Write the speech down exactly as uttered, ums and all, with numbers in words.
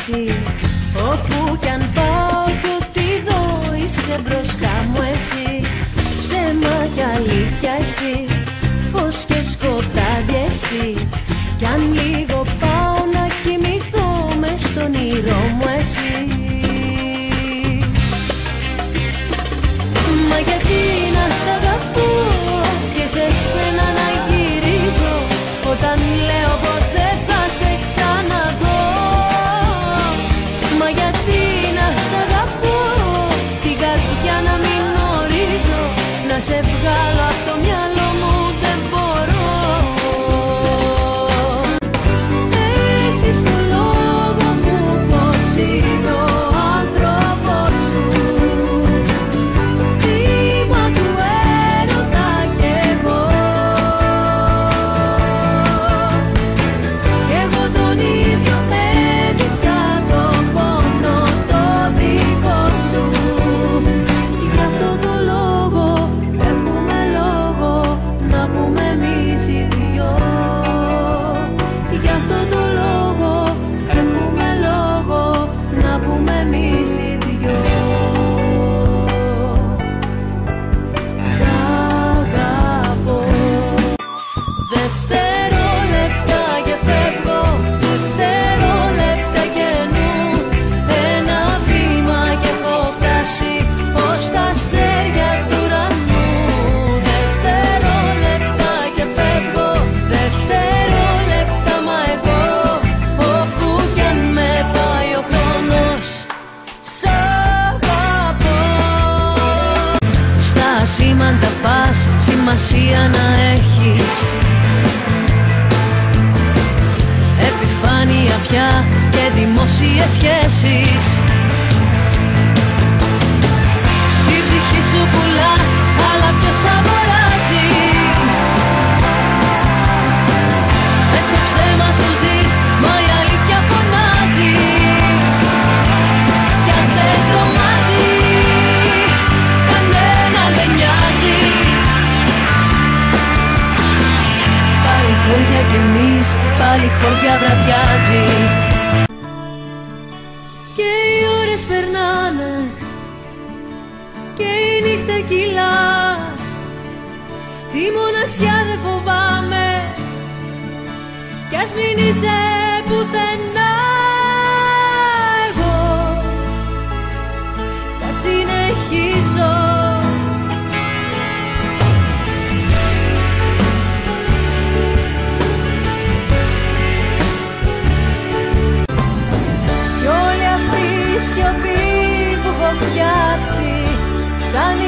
εσύ. Όπου κι αν πάω κι ό,τι δω είσαι μπροστά μου εσύ. Ψέμα κι αλήθεια εσύ, φως και σκοτάδι εσύ. Κι αν λίγο πάω να κοιμηθώ μες στον όνειρό μου εσύ. Μα γιατί να σ' αγαπώ και σε σένα να γυρίζω, όταν λέω πως δεν θα σε ξαναδώ. Μα γιατί να σ' αγαπώ, την καρδιά να μην ορίζω, να σε βγάλω από το μυαλό μου δεν μπορώ. Έχεις το λόγο μου πως είμαι ο άνθρωπος σου, θύμα του έρωτα κι εγώ. Κι εγώ τον ίδιο έζησα το πόνο το δικό σου. Γι' αυτό το λόγο έχουμε λόγο να πούμε εμείς οι δυο. Γι' αυτό το λόγο έχουμε λόγο να πούμε εμείς οι δυο. Σ' αγαπώ. Δευτερόλεπτα και φεύγω, δευτερόλεπτα καινού. Ένα βήμα και έχω φτάσει ως τα αστέρια του ουρανού. Δευτερόλεπτα και φεύγω, δευτερόλεπτα μα εγώ, όπου κι αν με πάει ο χρόνος, σ' αγαπώ. Στα ασήμαντα πας, σημασία να έχεις, επιφάνεια πια και δημόσιες σχέσεις. Την ψυχή σου πουλάς, αλλά ποιος αγοράζει. Μες στο ψέμα σου ζεις, μα η αλήθεια φωνάζει. Κι αν σε τρομάζει, κανένα δεν νοιάζει. Πάλι χώρια κι εμείς, πάλι χώρια βραδιάζει. Και οι ώρες περνάνε και η νύχτα κυλά. Τη μοναξιά δεν φοβάμαι κι ας μην είσαι πουθενά. Εγώ θα συνεχίσω. Κι όλη αυτή η σιωπή που έχω φτιάξει φτάνει